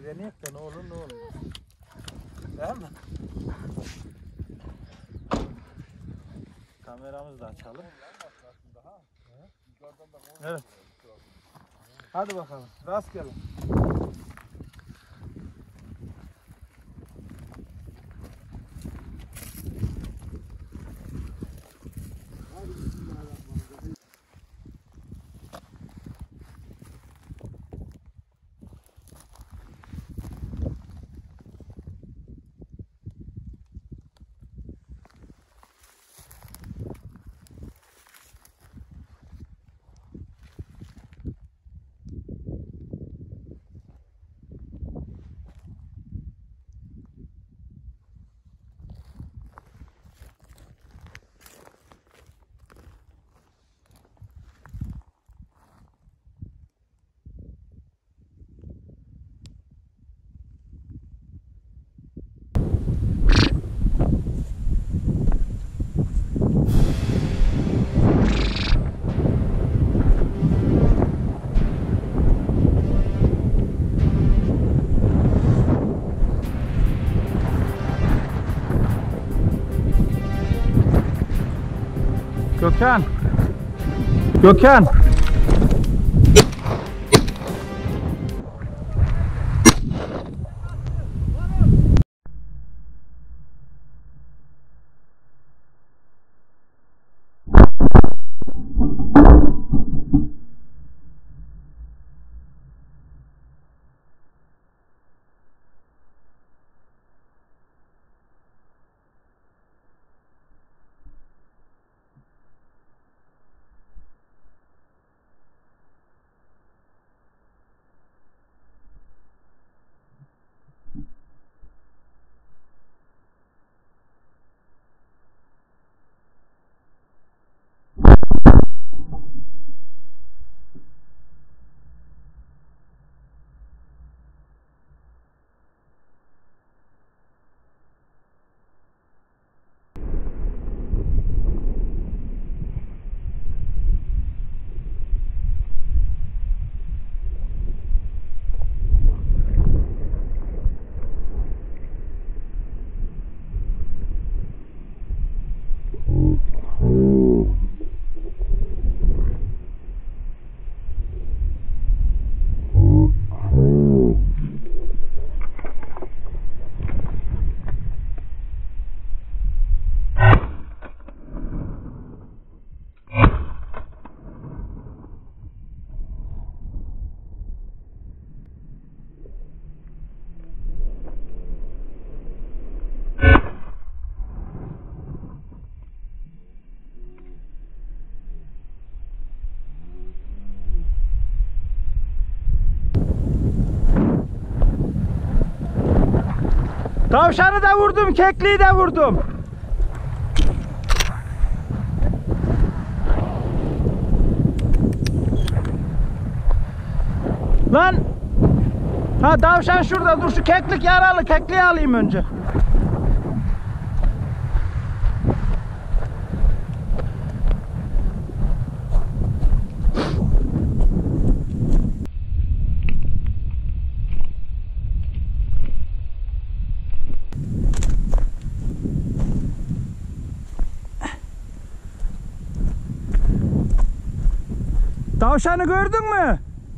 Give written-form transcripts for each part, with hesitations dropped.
kere deneyek de ne olur ne olmaz. Değil mi? Kameramızı da açalım. Evet. Hadi bakalım. Rastgele. Gökhan. Gökhan. Tavşanı da vurdum, kekliği de vurdum. Lan! Ha tavşan şurada, dur şu keklik yaralı, kekliği alayım önce. Tavşanı gördün mü?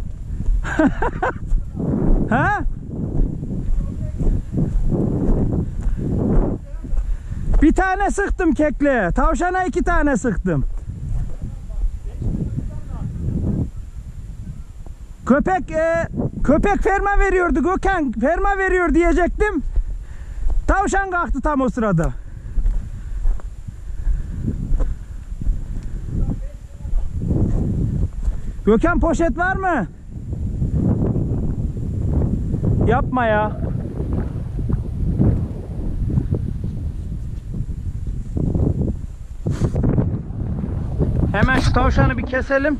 Ha? Bir tane sıktım kekle. Tavşana 2 tane sıktım. Köpek ferma veriyordu Gökhan. Ferma veriyor diyecektim. Tavşan kalktı tam o sırada. Gökhan poşet var mı? Yapma ya. Hemen şu tavşanı bir keselim.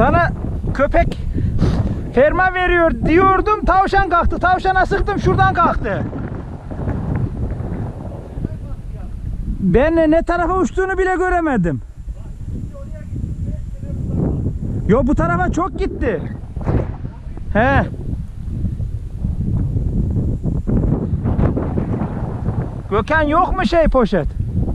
Sana köpek ferma veriyor diyordum, tavşan kalktı. Tavşana sıktım, şuradan kalktı. Ben ne tarafa uçtuğunu bile göremedim. Yo, bu tarafa çok gitti. He. Gökhan, yok mu poşet?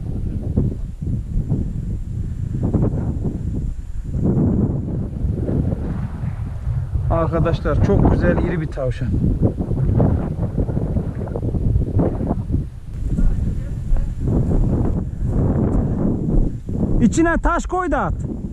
Arkadaşlar çok güzel iri bir tavşan. İçine taş koy da at.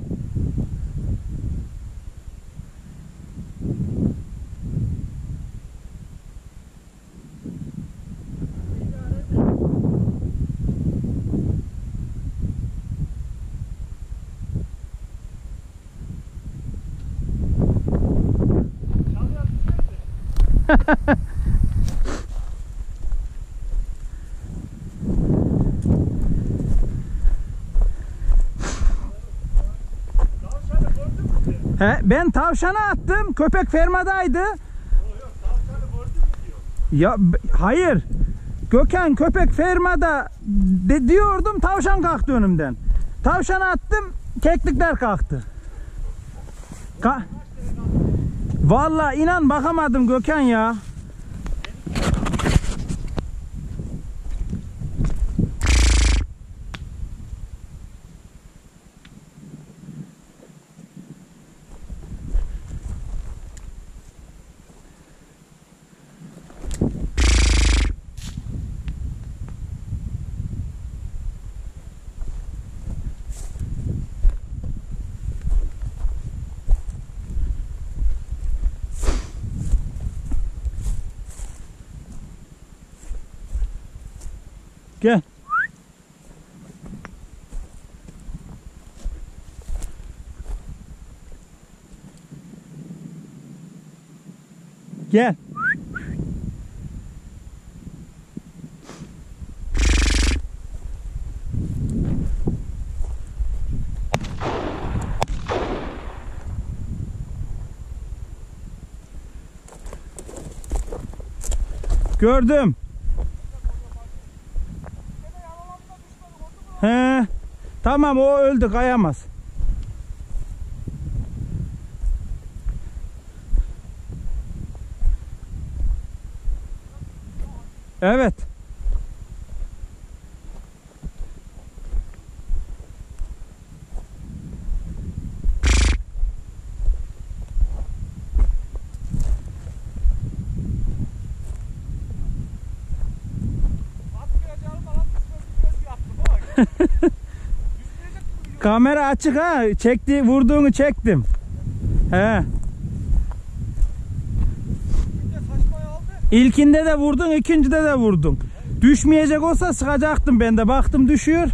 He, ben tavşana attım. Köpek fermadaydı. Ya hayır. Gökhan, köpek fermada diyordum, tavşan kalktı önümden. Tavşana attım, keklikler kalktı. Vallahi inan bakamadım Gökhan ya. Gel. Gel. Gördüm. He. Tamam, o öldü, kayamaz. Evet. Kamera açık ha. Çekti, vurduğunu çektim. He. İlkinde de vurdun, ikincide de vurdun. Düşmeyecek olsa sıkacaktım ben de. Baktım düşüyor.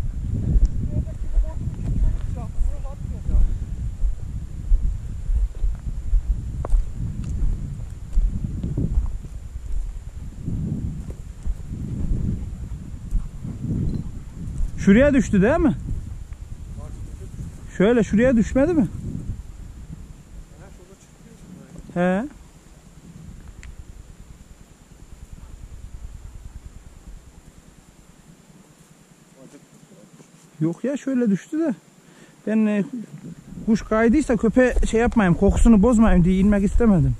Şuraya düştü değil mi? Şöyle şuraya düşmedi mi? He. Yok ya, şöyle düştü de. Ben kuş kaydıysa köpeğe şey yapmayayım, kokusunu bozmayayım diye inmek istemedim.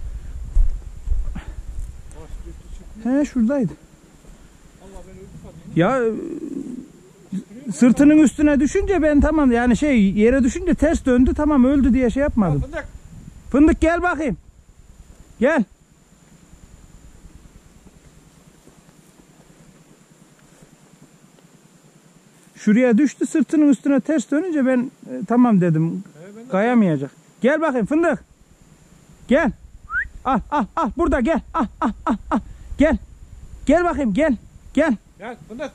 He, şuradaydı. Ya sırtının üstüne düşünce ben tamam, yani yere düşünce ters döndü, tamam öldü diye şey yapmadım. Fındık. Fındık, gel bakayım. Gel. Şuraya düştü, sırtının üstüne ters dönünce ben tamam dedim. Kayamayacak. Gel bakayım Fındık. Gel. Ah burada gel. Ah. Gel. Gel bakayım, gel. Gel. Gel Fındık.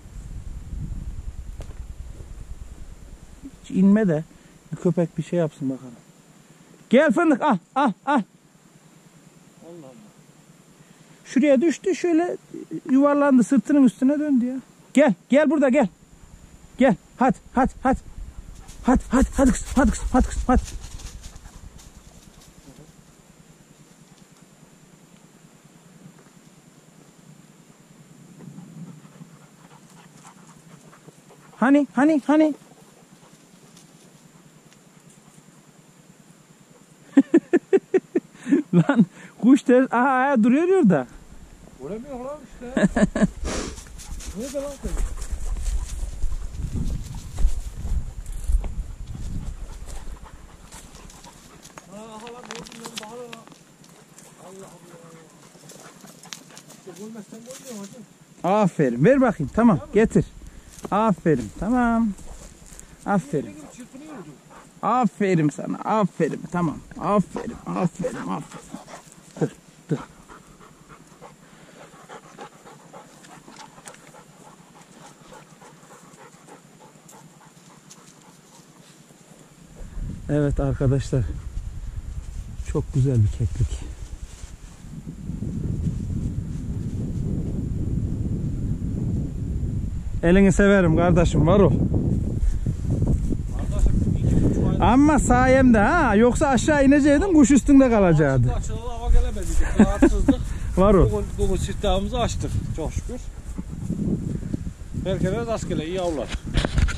Hiç inme de köpek bir şey yapsın bakalım. Gel Fındık, ah. Allah Allah. Şuraya düştü, şöyle yuvarlandı, sırtının üstüne döndü ya. Gel burada gel. Gel, hadi. Hadi kızım, hadi. Hani. Lan kuş ters aha duruyor orada. Vuramıyor lan işte. Nerede lan sen? Aha lan gördüm lan bahane lan. Allah Allah. İşte görmezsen görmüyorum hacım. Aferin. Ver bakayım. Tamam. Getir. Aferin. Tamam. Aferin. Benim çırpınıyordu. Aferin sana. Aferin. Tamam. Aferin. Dur. Evet arkadaşlar. Çok güzel bir keklik. Elini severim kardeşim, var o. Ama sayemde ha, yoksa aşağı ineceydin, kuş üstünde kalacaktı. Açılalı hava gelemedi. Rahatsızlık. Var o. Bugün siftahımızı açtık çok şükür. Herkese rastgele iyi avlar.